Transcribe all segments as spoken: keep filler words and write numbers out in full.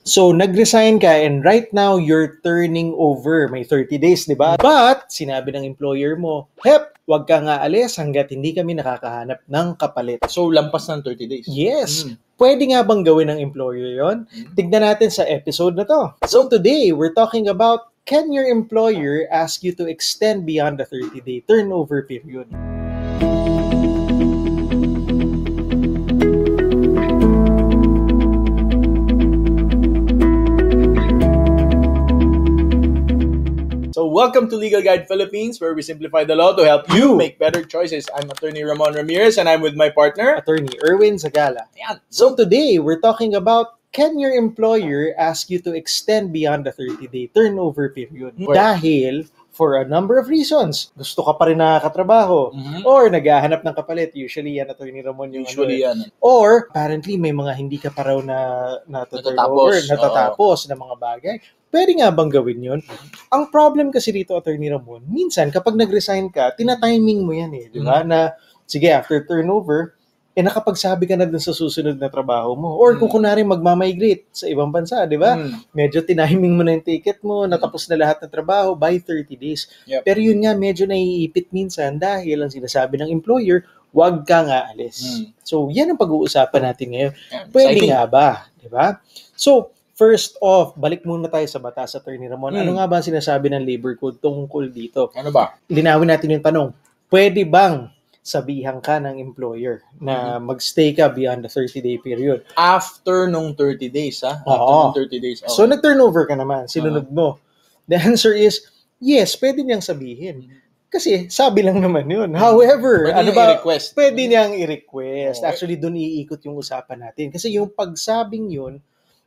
So, nag-resign ka and right now, you're turning over. May thirty days, di ba? But, sinabi ng employer mo, hep, wag ka nga alis hanggat hindi kami nakakahanap ng kapalit. So, lampas ng thirty days? Yes. Mm. Pwede nga bang gawin ng employer yon? Mm. Tignan natin sa episode na to. So, today, we're talking about, can your employer ask you to extend beyond the thirty-day turnover period? So, welcome to Legal Guide Philippines, where we simplify the law to help you make better choices. I'm Attorney Ramon Ramirez, and I'm with my partner, Attorney Erwin Zagala. Ayan. So, today, we're talking about, can your employer ask you to extend beyond the thirty-day turnover period? Wait. Dahil, for a number of reasons, gusto ka pa rin nakakatrabaho, Mhm. or naghahanap ng kapalit. Usually, yan, Attorney Ramon, yung Usually ano, yan. or, apparently, may mga hindi ka pa raw na Natatapos. natatapos, natatapos na mga bagay. Pwede nga bang gawin yun? Ang problem kasi dito, Attorney Ramon, minsan, kapag nag-resign ka, tina-timing mo yan eh, di ba? Mhm. Na, sige, after turnover, eh nakapagsabi ka na dun sa susunod na trabaho mo. Or kung kunwari magmamigrate sa ibang bansa, di ba? Mm. Medyo tiniming mo na yung ticket mo, natapos na lahat ng trabaho by thirty days. Yep. Pero yun nga, medyo naiipit minsan dahil ang sinasabi ng employer, wag ka nga alis. Mm. So, yan ang pag-uusapan natin ngayon. Yeah, Pwede exciting. nga ba? Di ba? So, first off, balik muna tayo sa batas, Attorney Ramon. Mm. Ano nga ba ang sinasabi ng labor code tungkol dito? Ano ba? Linawin natin yung tanong. Pwede bang sabihan ka ng employer na Mm-hmm. magstay ka beyond the thirty-day period? After nung thirty days, ha? After Oo. nung thirty days. Okay. So, nag-turnover ka naman, sinunod mo. The answer is, yes, pwede niyang sabihin. Kasi, sabi lang naman yun. However, Pwede ano niyang ba? i-request. Pwede niyang i-request. Okay. Actually, doon iikot yung usapan natin. Kasi yung pagsabing yun,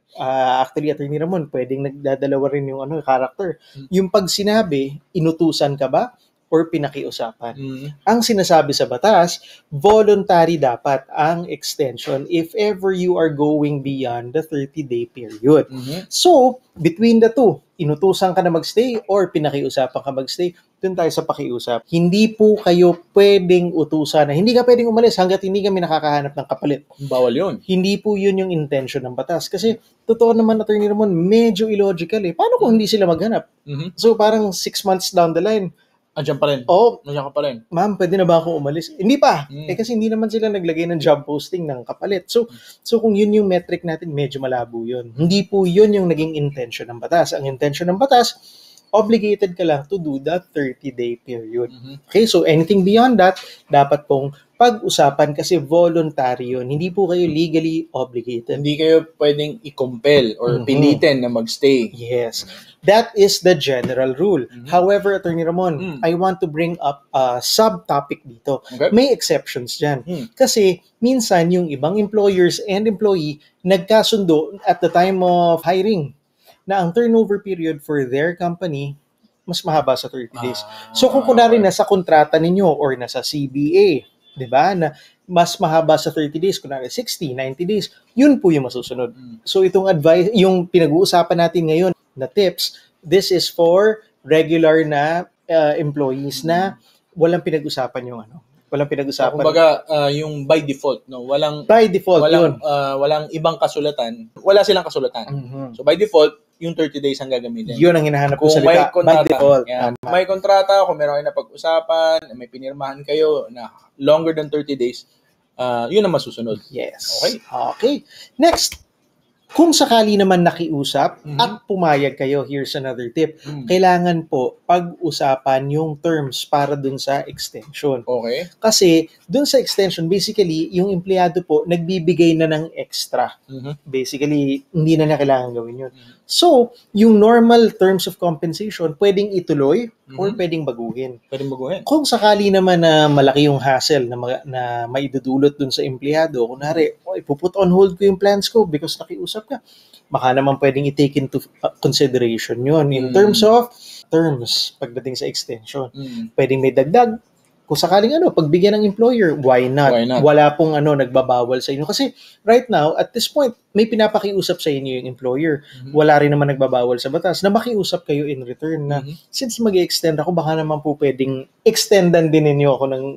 uh, actually, Attorney Ramon, pwedeng nagdadalawa rin yung ano, character. Yung pag sinabi, inutusan ka ba? Or pinakiusapan. Mm. Ang sinasabi sa batas, voluntary dapat ang extension if ever you are going beyond the thirty-day period. Mhm. So, between the two, inutusan ka na magstay or pinakiusapan ka magstay, dun tayo sa pakiusap. Hindi po kayo pwedeng utusan na hindi ka pwedeng umalis hanggat hindi kami nakakahanap ng kapalit. Bawal yun. Hindi po yun yung intention ng batas. Kasi, totoo naman, Attorney Ramon, medyo illogical eh. Paano kung hindi sila maghanap? Mhm. So, parang six months down the line, Andiyan pa rin. oh, Andiyan ka pa rin. ma'am, pwede na ba ako umalis? Hindi pa. Mm. Eh kasi hindi naman sila naglagay ng job posting ng kapalit. So, so kung yun yung metric natin, medyo malabo yun. Hindi po yun yung naging intention ng batas. Ang intention ng batas, obligated ka lang to do that thirty-day period. Mhm. Okay, so anything beyond that, dapat pong pag-usapan kasi voluntary yun. Hindi po kayo legally obligated. Hindi kayo pwedeng i-compel or Mhm. pilitin na magstay. Yes. That is the general rule. However, Attorney Ramon, Mm. I want to bring up a subtopic dito. Okay. May exceptions dyan. Mm. Kasi minsan yung ibang employers and employee nagkasundo at the time of hiring na ang turnover period for their company mas mahaba sa thirty days. Ah, So kung kunwari okay. nasa kontrata ninyo or nasa C B A, 'di ba, na mas mahaba sa thirty days, kunwari sixty, ninety days, yun po yung masusunod. Mm. So itong advice, yung pinag-uusapan natin ngayon na tips, this is for regular na uh, employees na walang pinag-usapan yung ano, walang So, pinag-usapan. kumbaga, ah, yung by default, no? Walang By default walang yun. ah, walang ibang kasulatan. Wala silang kasulatan. Mhm. So by default, yung thirty days ang gagamitin. Yun ang hinahanap ko Kung sa may salita. By kontrata, default. yan. Tama. May kontrata, kung meron kayo na pag-usapan, may pinirmahan kayo na longer than thirty days, ah, yun ang masusunod. Yes. Okay. Okay. Next, kung sakali naman nakiusap Mhm. at pumayag kayo, here's another tip. Mm. Kailangan po pag-usapan yung terms para dun sa extension. Okay. Kasi dun sa extension, basically, yung empleyado po nagbibigay na ng extra. Mhm. Basically, hindi na niya kailangan gawin yun. So, yung normal terms of compensation, pwedeng ituloy or Mhm. pwedeng baguhin. Pwede baguhin. Kung sakali naman na malaki yung hassle na, ma- na maidudulot dun sa empleyado, kunwari, oh, ipuput on hold ko yung plans ko because nakiusap ka, baka naman pwedeng i-take into uh, consideration yun in Mm. terms of terms pagdating sa extension. Mm. Pwedeng may dagdag. Kung sakaling ano, pagbigyan ng employer, why not? Why not? Wala pong ano, nagbabawal sa inyo. Kasi right now, at this point, may pinapakiusap sa inyo yung employer. Mhm. Wala rin naman nagbabawal sa batas na makiusap kayo in return na Mhm. since mag-extend ako, baka naman po pwedeng extendan din ninyo ako ng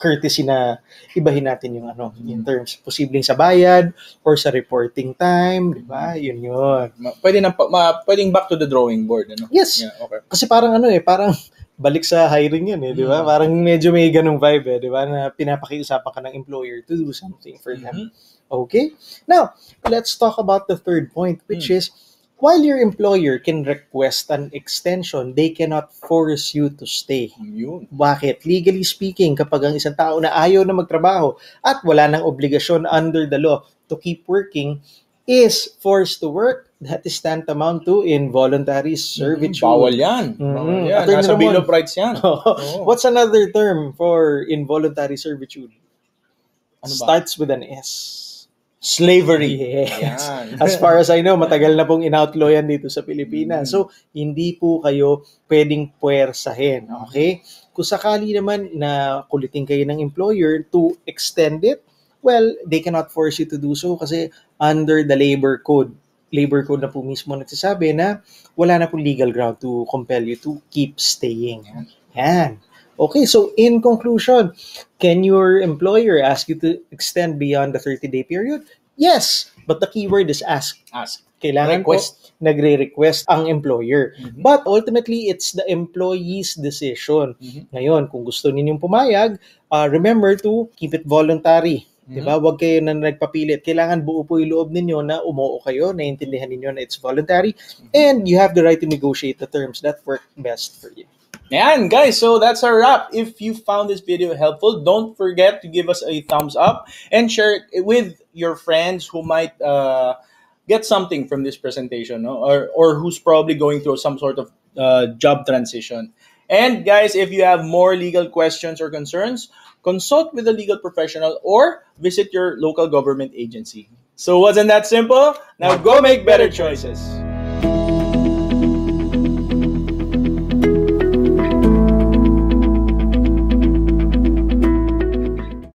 courtesy na ibahin natin yung ano, in terms, posibleng sa bayad or sa reporting time, di ba? Yun yun. Ma- Pwede na, pa- ma, pwedeng back to the drawing board, ano? Yes. Yeah, okay. Kasi parang ano eh, parang balik sa hiring yun eh, di ba? Mm. Parang medyo may ganung vibe eh, di ba? Na pinapakiusapan ka ng employer to do something for them. Okay? Now, let's talk about the third point, which Mm. is, while your employer can request an extension, they cannot force you to stay. Yun. Bakit? Legally speaking, kapag ang isang tao na ayaw na magtrabaho at wala nang obligasyon under the law to keep working, is forced to work, that is tantamount to involuntary servitude. Bawal yan. Mhm. Bawal yan. Attorney Nasa Ramon. Bill of Rights yan. Oo. What's another term for involuntary servitude? Ano ba? Starts with an S. Slavery. Yes. Yan. As far as I know, matagal na pong in-outlaw yan dito sa Pilipinas. Mm. So, hindi po kayo pwedeng puwersahin. Okay? Kung sakali naman na kulitin kayo ng employer to extend it, well, they cannot force you to do so kasi under the labor code, labor code na po mismo nagsasabi na wala na po legal ground to compel you to keep staying. Yan. Okay, so in conclusion, can your employer ask you to extend beyond the thirty-day period? Yes, but the key word is ask. Ask. Kailangan Request. po nagre-request ang employer. Mhm. But ultimately, it's the employee's decision. Mhm. Ngayon, kung gusto ninyong pumayag, uh, remember to keep it voluntary. Mhm. Diba? Huwag kayo na nagpapilit. Kailangan buo po yung loob ninyo na umuo kayo, naiintindihan ninyo na it's voluntary, and you have the right to negotiate the terms that work best for you. Ayan, guys, so that's our wrap. If you found this video helpful, don't forget to give us a thumbs up and share it with your friends who might uh, get something from this presentation, no? or, or who's probably going through some sort of uh, job transition. And guys, if you have more legal questions or concerns, consult with a legal professional or visit your local government agency. So wasn't that simple? Now go make better choices.